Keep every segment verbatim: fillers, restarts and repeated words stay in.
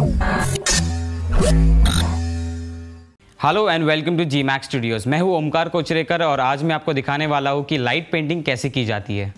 Hello and welcome to G max studios. मैं हूं ओमकार कोचरेकर और आज मैं आपको दिखाने वाला हूं कि लाइट पेंटिंग कैसे की जाती है।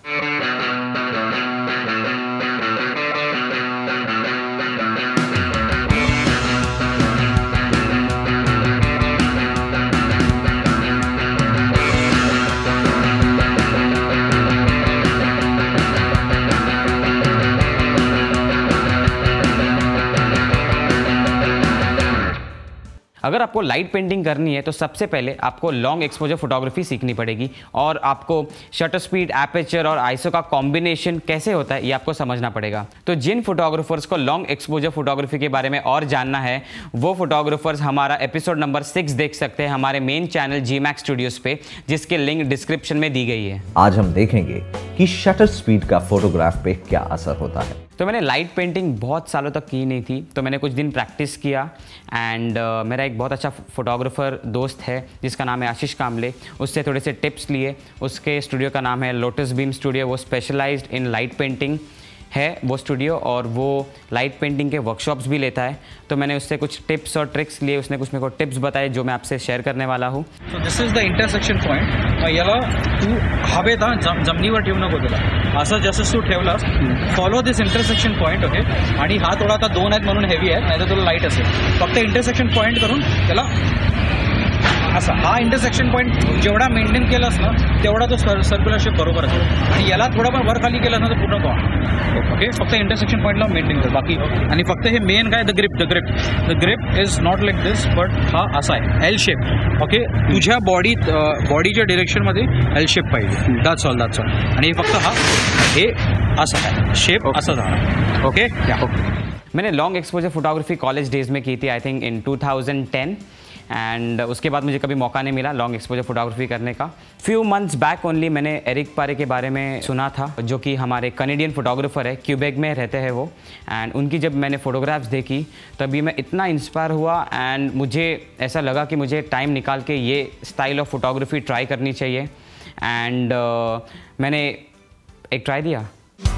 अगर आपको लाइट पेंटिंग करनी है तो सबसे पहले आपको लॉन्ग एक्सपोजर फोटोग्राफी सीखनी पड़ेगी और आपको शटर स्पीड, एपर्चर और आईएसओ का कॉम्बिनेशन कैसे होता है ये आपको समझना पड़ेगा। तो जिन फोटोग्राफर्स को लॉन्ग एक्सपोजर फोटोग्राफी के बारे में और जानना है वो फोटोग्राफर्स हमारा एपिसोड नंबर सिक्स देख सकते हैं हमारे main channel G max Studios पे, जिसके लिंक डिस्क्रिप्शन में दी गई है। आज हम देखेंगे कि शटर स्पीड का फोटोग्राफ पे क्या असर होता है। तो मैंने लाइट पेंटिंग बहुत सालों तक की नहीं थी, तो मैंने कुछ दिन प्रैक्टिस किया एंड uh, मेरा एक बहुत अच्छा फोटोग्राफर दोस्त है जिसका नाम है आशीष कामले, उससे थोड़े से टिप्स लिए। उसके स्टूडियो का नाम है लोटस बीम स्टूडियो। वो स्पेशलाइज्ड इन लाइट पेंटिंग है वो स्टूडियो, और वो लाइट पेंटिंग के वर्कशॉप्स भी लेता है। तो मैंने उससे कुछ टिप्स और ट्रिक्स लिए, उसने कुछ मेरे को टिप्स बताए जो मैं आपसे शेअर करने वाला हूँ। So this is the intersection point. याला तू हवेत जमिनीवर ठेवू नको, त्याला असं जसं तू ठेवलास follow this intersection point, okay. आणि हा थोडा आता दोन आहेत म्हणून हेवी आहे, नाही तर तुला लाईट असेल। फक्त इंटरसेक्शन पॉइंट करून त्याला असा हा इंटरसेक्शन पॉइंट जेवढा मेंटेन केलास ना तेवढा तो सर सर्क्युलर शेप बरोबर असेल, आणि याला थोडा पण वर खाली केलास ना तर पूर्ण कॉ ओके। फक्त इंटरसेक्शन पॉइंटला मेंटेन कर बाकी। आणि फक्त हे मेन काय, the grip the grip the grip is not like this, but हा असा आहे एल शेप, ओके। तुझ्या बॉडी बॉडीच्या डिरेक्शनमध्ये एल शेप पाहिजे, दॅट्स ऑल दॅट्स ऑल। आणि फक्त हा हे असं आहे शेप असा झाला, ओके। मैंने long exposure photography college days में की थी, I think in two thousand ten, and उसके बाद मुझे कभी मौका नहीं मिला लॉन्ग एक्सपोजर फोटोग्राफी करने का। फ्यू मंथ्स बैक ओनली मैंने एरिक पारे के बारे में सुना था, जो कि हमारे कनेडियन फोटोग्राफर है, क्यूबेक में रहते हैं वो। एंड उनकी जब मैंने फ़ोटोग्राफ्स देखी तभी मैं इतना इंस्पायर हुआ एंड मुझे ऐसा लगा कि मुझे टाइम निकाल के ये स्टाइल ऑफ फोटोग्राफी ट्राई करनी चाहिए। एंड uh, मैंने एक ट्राई दिया।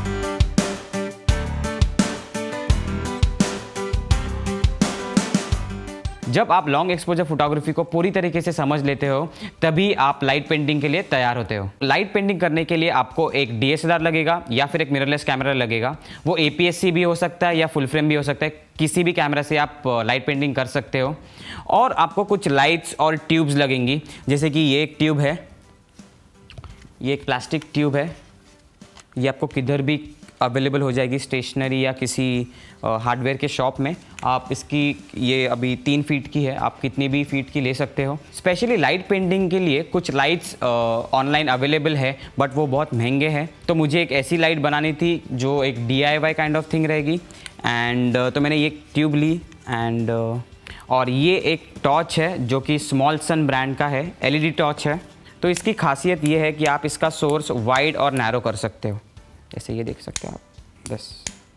जब आप लॉन्ग एक्सपोजर फोटोग्राफी को पूरी तरीके से समझ लेते हो तभी आप लाइट पेंटिंग के लिए तैयार होते हो। लाइट पेंटिंग करने के लिए आपको एक डी एस एल आर लगेगा या फिर एक मिररलेस कैमरा लगेगा। वो ए पी एस सी भी हो सकता है या फुल फ्रेम भी हो सकता है, किसी भी कैमरा से आप लाइट पेंटिंग कर सकते हो। और आपको कुछ लाइट्स और ट्यूब्स लगेंगी, जैसे कि ये एक ट्यूब है, ये एक प्लास्टिक ट्यूब है, ये आपको किधर भी अवेलेबल हो जाएगी, स्टेशनरी या किसी हार्डवेयर के शॉप में। आप इसकी ये अभी तीन फीट की है, आप कितनी भी फीट की ले सकते हो। स्पेशली लाइट पेंटिंग के लिए कुछ लाइट्स ऑनलाइन अवेलेबल है, बट वो बहुत महंगे हैं। तो मुझे एक ऐसी लाइट बनानी थी जो एक D I Y kind of thing रहेगी। एंड uh, तो मैंने ये ट्यूब ली एंड uh, और ये एक टॉर्च है जो कि स्मॉल सन ब्रांड का है, एल ई डी टॉर्च है। तो इसकी खासियत ये है कि आप इसका सोर्स वाइड और नैरो कर सकते हो, जैसे ये देख सकते हो आप, बस।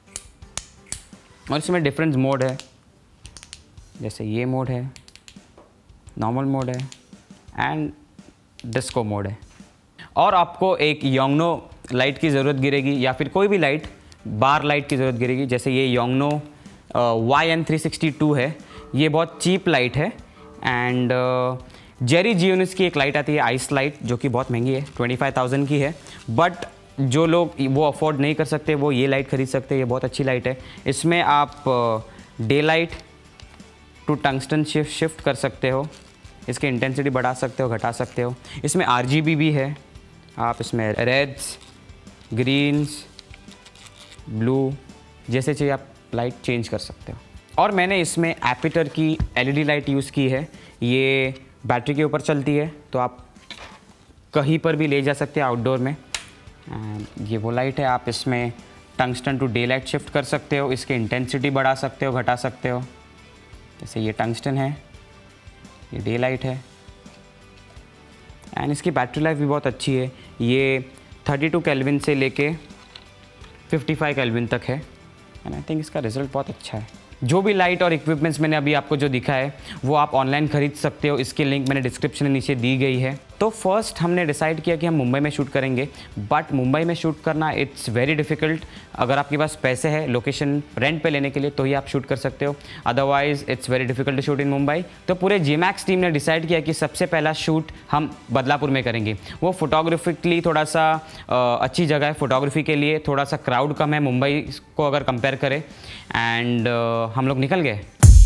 और इसमें डिफरेंट मोड है, जैसे ये मोड है, नॉर्मल मोड है एंड डिस्को मोड है। और आपको एक योंगनो लाइट की ज़रूरत गिरेगी या फिर कोई भी लाइट, बार लाइट की ज़रूरत गिरेगी। जैसे ये Yongnuo Y N three sixty two है, ये बहुत चीप लाइट है। एंड जेरी जियोनिस की एक लाइट आती है आइस लाइट, जो कि बहुत महंगी है, ट्वेंटी फाइव थाउजेंड की है। बट जो लोग वो अफोर्ड नहीं कर सकते वो ये लाइट खरीद सकते हैं, ये बहुत अच्छी लाइट है। इसमें आप day light to tungsten shift shift कर सकते हो, इसकी इंटेंसिटी बढ़ा सकते हो, घटा सकते हो। इसमें आर जी बी भी है, आप इसमें रेड्स, ग्रीन्स, ब्लू जैसे चाहिए आप लाइट चेंज कर सकते हो। और मैंने इसमें एपिटर की L E D light use की है, ये बैटरी के ऊपर चलती है, तो आप कहीं पर भी ले जा सकते हैं आउटडोर में। ये वो लाइट है, आप इसमें tungsten to day light shift कर सकते हो, इसकी इंटेंसिटी बढ़ा सकते हो, घटा सकते हो। जैसे ये टंगस्टन है, ये डे लाइट है। एंड इसकी बैटरी लाइफ भी बहुत अच्छी है, ये थर्टी टू केल्विन से लेके फिफ्टी फाइव केल्विन तक है। एंड आई थिंक इसका रिजल्ट बहुत अच्छा है। जो भी लाइट और इक्विपमेंट्स मैंने अभी आपको जो दिखा है वो आप ऑनलाइन खरीद सकते हो, इसकी लिंक मैंने डिस्क्रिप्शन में नीचे दी गई है। तो फर्स्ट हमने डिसाइड किया कि हम मुंबई में शूट करेंगे, बट मुंबई में शूट करना इट्स वेरी डिफ़िकल्ट। अगर आपके पास पैसे है लोकेशन रेंट पे लेने के लिए तो ही आप शूट कर सकते हो, otherwise it's very difficult to shoot in Mumbai. तो पूरे जी मैक्स टीम ने डिसाइड किया कि सबसे पहला शूट हम बदलापुर में करेंगे। वो फोटोग्राफिकली थोड़ा सा अच्छी जगह है फोटोग्राफी के लिए, थोड़ा सा क्राउड कम है मुंबई को अगर कंपेयर करें, एंड uh, हम लोग निकल गए।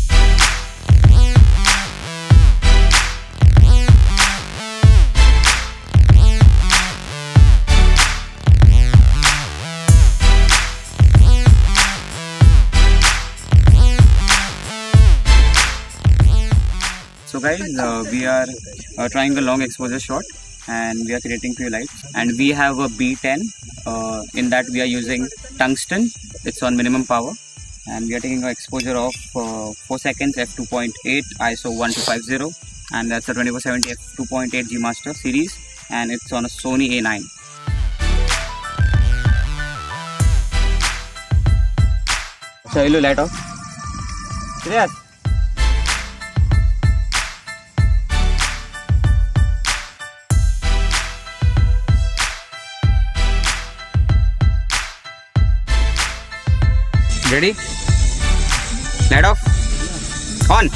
So guys, uh, we are uh, trying a long exposure shot and we are creating few lights, and we have a B ten. Uh, in that we are using tungsten. It's on minimum power, and we are taking an exposure of uh, four seconds, f two point eight, I S O one two five zero, and that's a twenty-four seventy f two point eight G Master series, and it's on a Sony A nine. Chalo, light off. Yes. Ready? Light off. On.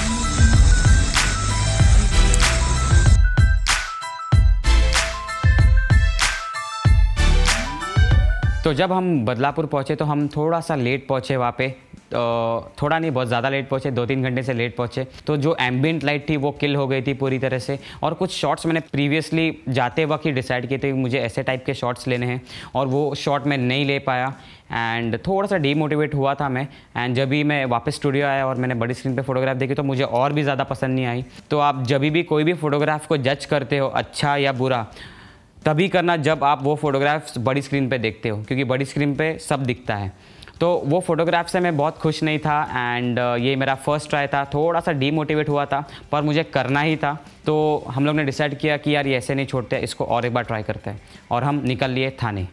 तो जब हम बदलापुर पहुँचे तो हम थोड़ा सा late पहुँचे वहाँ पे, थोड़ा नहीं बहुत ज़्यादा लेट पहुँचे, दो तीन घंटे से लेट पहुँचे। तो जो एम्बियंट लाइट थी वो किल हो गई थी पूरी तरह से, और कुछ शॉट्स मैंने प्रीवियसली जाते वक्त ही डिसाइड किए थे कि मुझे ऐसे टाइप के शॉट्स लेने हैं, और वो शॉट मैं नहीं ले पाया एंड थोड़ा सा डीमोटिवेट हुआ था मैं। एंड जब भी मैं वापस स्टूडियो आया और मैंने बड़ी स्क्रीन पे फोटोग्राफ देखी तो मुझे और भी ज़्यादा पसंद नहीं आई। तो आप जब भी कोई भी फोटोग्राफ को जज करते हो अच्छा या बुरा, तभी करना जब आप वो फोटोग्राफ्स बड़ी स्क्रीन पे देखते हो, क्योंकि बड़ी स्क्रीन पे सब दिखता है। तो वो फोटोग्राफ से मैं बहुत खुश नहीं था, एंड ये मेरा फर्स्ट ट्राई था, थोड़ा सा डीमोटिवेट हुआ था, पर मुझे करना ही था। तो हम लोग ने डिसाइड किया कि यार ये ऐसे नहीं छोड़ते, इसको और एक बार ट्राई करते हैं, और हम निकल लिए थाने।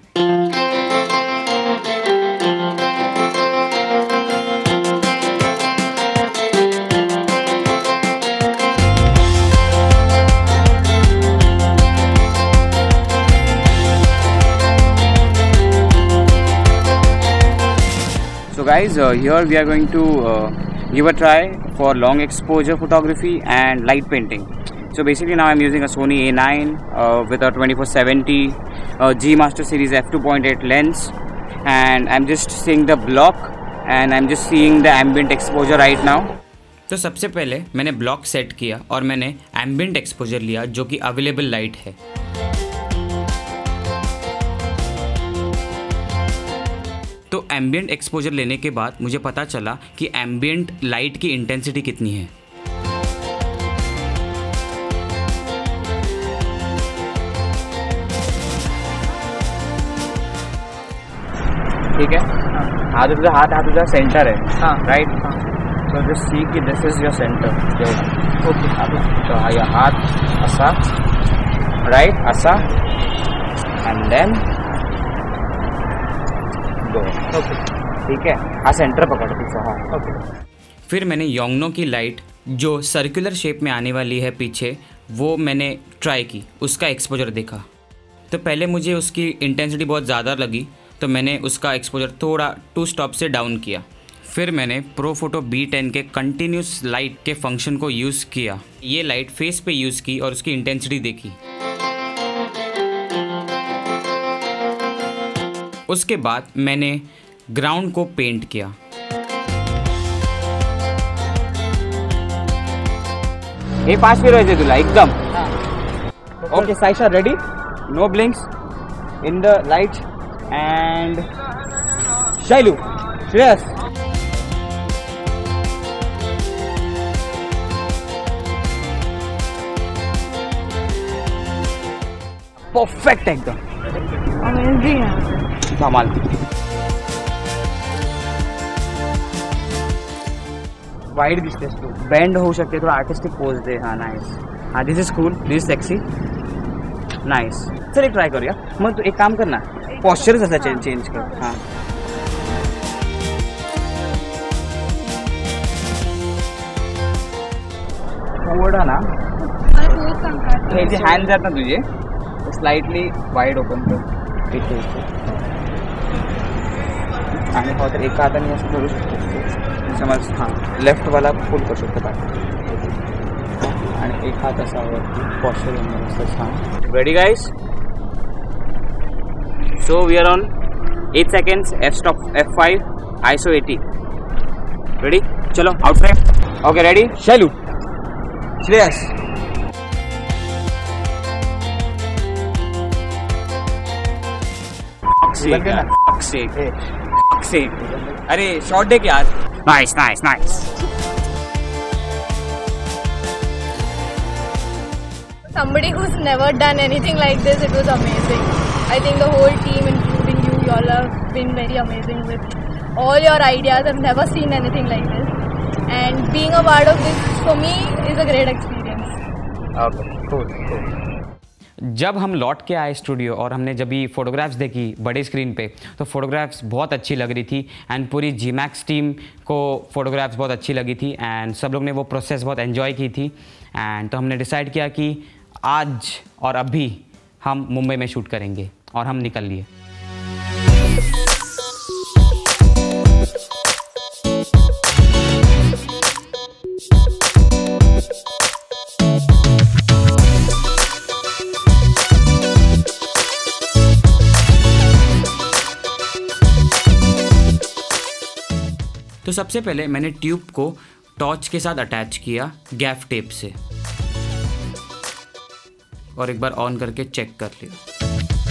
So guys, uh, here we are going to uh, give a try for long exposure photography and light painting. So basically now I'm using a Sony A nine uh, with a twenty-four seventy uh, G Master series f two point eight lens, and I'm just seeing the block and I'm just seeing the ambient exposure right now. तो सबसे पहले मैंने block set किया और मैंने ambient exposure लिया जो कि अवेलेबल लाइट है। तो एम्बियंट एक्सपोजर लेने के बाद मुझे पता चला कि एम्बियंट लाइट की इंटेंसिटी कितनी है। ठीक है, हाथ तुझा हाथ हाथ तुझा सेंटर है, हाँ राइट। सो जस्ट सी कि this is your centre. Okay, तो हा हात असा, राइट असा, एंड देन गो। ओके ठीक है, हा सेंटर पकड़ तुझा, हाँ ओके। फिर मैंने योंगनो की लाइट जो सर्कुलर शेप में आने वाली है पीछे, वो मैंने ट्राई की, उसका एक्सपोजर देखा। तो पहले मुझे उसकी इंटेंसिटी बहुत ज़्यादा लगी, तो मैंने उसका एक्सपोजर थोड़ा टू स्टॉप से डाउन किया। फिर मैंने प्रो फोटो बी टेन के कंटिन्यूस लाइट के फंक्शन को यूज़ किया। ये लाइट फेस पे यूज़ की और उसकी इंटेंसिटी देखी। उसके बाद मैंने ग्राउंड को पेंट किया। हे पास फिरवायचे तुला एकदम। Okay Saisha, ready? No blinks in the light and Shailu, Shreyas. Perfect एकदम कमाल। वाईड दिसतेस तू, बेंड होऊ शकते, थोड़ा आर्टिस्टिक पोज दे। हाँ नाइस, हाँ this is cool, this sexy, nice. चल एक ट्राय करूया। मग तू एक काम कर ना, पॉस्चरच असा चेंज चेंज कर। हाँ थोड़ा ना हे जे हँड्स आहेत ना तुझे स्लाइटली वाईड ओपन कर इथे इथे आणि हो तर एका हाताने असं धरू शकतो समज हां लेफ्टवाला फुल करू शकतो बाय आणि एक हात असा वरती पॉस्चर येऊन असं छान ready guys so we are on eight seconds F stop F five ISO eighty ready चलो out frame okay ready Shailu Shreyas अरे शॉट दे यार nice nice nice Somebody who's never done anything like this, it was amazing. I think the whole team, including you, you all have been very amazing with all your ideas. I've never seen anything like this. And being a part of this, for me, is a great experience. Okay, cool, cool. जब हम लौट के आए studio और हमने जब भी photographs देखी बड़े स्क्रीन पे तो फ़ोटोग्राफ्स बहुत अच्छी लग रही थी एंड पूरी जी मैक्स टीम को फ़ोटोग्राफ्स बहुत अच्छी लगी थी एंड सब लोग ने वो प्रोसेस बहुत एंजॉय की थी एंड तो हमने डिसाइड किया कि आज और अभी हम मुंबई में शूट करेंगे और हम निकल लिए। तो सबसे पहले मैंने ट्यूब को टॉर्च के साथ अटैच किया गैफ टेप से और एक बार ऑन करके चेक कर लिया।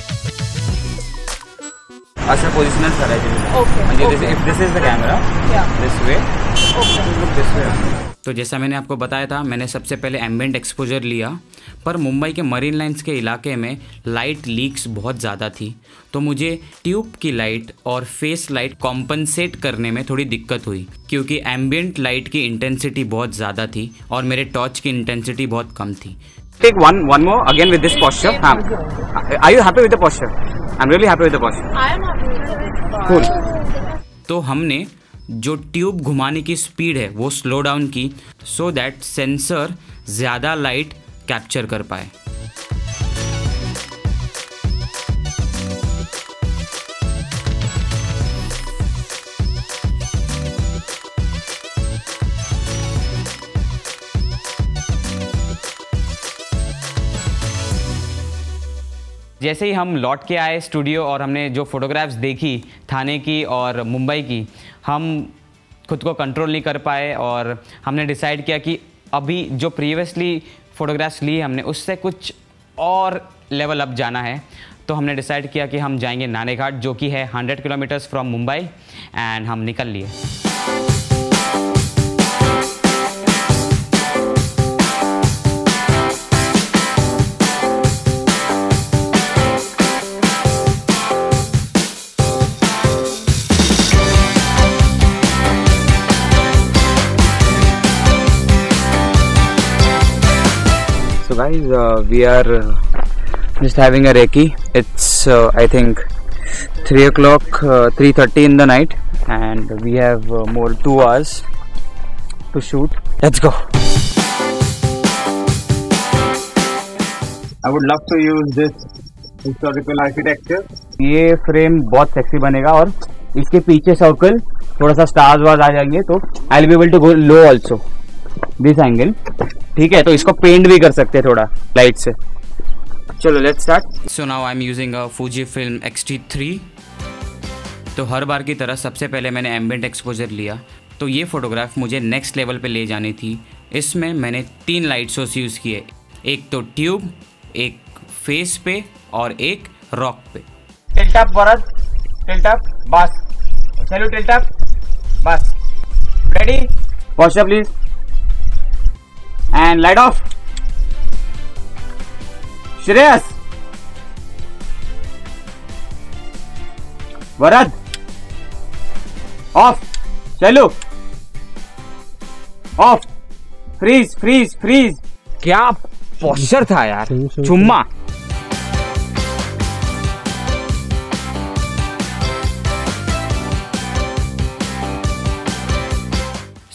असं पोझिशनच करायचं Okay, म्हणजे okay. If this is the camera Yeah. This way look this way. तो जैसा मैंने आपको बताया था मैंने सबसे पहले एम्बिएंट एक्सपोजर लिया पर मुंबई के मरीन लाइन्स के इलाके में लाइट लीक्स बहुत ज़्यादा थी तो मुझे ट्यूब की लाइट और फेस लाइट कॉम्पनसेट करने में थोड़ी दिक्कत हुई क्योंकि एम्बिएंट लाइट की इंटेंसिटी बहुत ज़्यादा थी और मेरे टॉर्च की इंटेंसिटी बहुत कम थी। Take one, one more again with this posture. हाँ. Are you happy with the posture? I'm really happy with the posture. I am happy with it. Cool. तो हमने जो ट्यूब घुमाने की स्पीड है वो स्लो डाउन की सो दैट सेंसर ज़्यादा लाइट कैप्चर कर पाए। जैसे ही हम लौट के आए स्टूडियो और हमने जो फोटोग्राफ्स देखी थाने की और मुंबई की हम खुद को कंट्रोल नहीं कर पाए और हमने डिसाइड किया कि अभी जो प्रीवियसली फ़ोटोग्राफ्स लिए हमने उससे कुछ और लेवल अप जाना है तो हमने डिसाइड किया कि हम जाएंगे नानेघाट जो कि है hundred kilometres from Mumbai and हम निकल लिए। So guys, uh, we are uh, just having a recce. It's uh, I think three o'clock, uh, three thirty in the night, and we have uh, more two hours to shoot. Let's go. I would love to use this historical architecture. ये frame बहुत sexy बनेगा और इसके पीछे circle थोड़ा सा stars wars आ जाएंगे तो I will be able to go low also this angle. ठीक है तो इसको पेंट भी कर सकते हैं थोड़ा लाइट से। चलो let's start. So now I am using a Fujifilm X T three. तो हर बार की तरह सबसे पहले मैंने एम्बिएंट एक्सपोजर लिया तो ये फ़ोटोग्राफ मुझे नेक्स्ट लेवल पे ले जानी थी। इसमें मैंने तीन लाइट सोर्स यूज़ किए, एक तो ट्यूब, एक फेस पे और एक रॉक पे। Tilt up, Bharat. Tilt up. Bas. Salute. Tilt up. Bas. Ready? Posture please. And light off. Shreyas. Bharat. Off. चलो. Off. Freeze, freeze, freeze. क्या पोस्चर था यार, चुम्मा।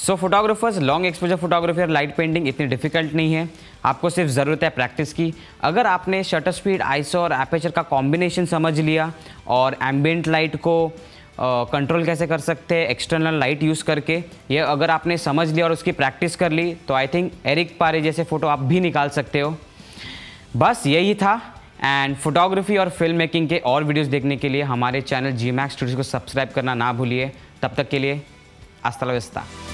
So photographers, long exposure photography और लाइट पेंटिंग इतनी difficult नहीं है, आपको सिर्फ ज़रूरत है प्रैक्टिस की। अगर आपने शटर स्पीड, आईएसओ और एपर्चर का कॉम्बिनेशन समझ लिया और एम्बिएंट लाइट को कंट्रोल uh, कैसे कर सकते हैं एक्सटर्नल लाइट यूज़ करके, ये अगर आपने समझ लिया और उसकी प्रैक्टिस कर ली, तो आई थिंक एरिक पारे जैसे फ़ोटो आप भी निकाल सकते हो। बस यही था। एंड फोटोग्राफी और फिल्म मेकिंग के और वीडियोस देखने के लिए हमारे चैनल जी मैक्स स्टूडियोज़ को सब्सक्राइब करना ना भूलिए। तब तक के लिए हasta la vista।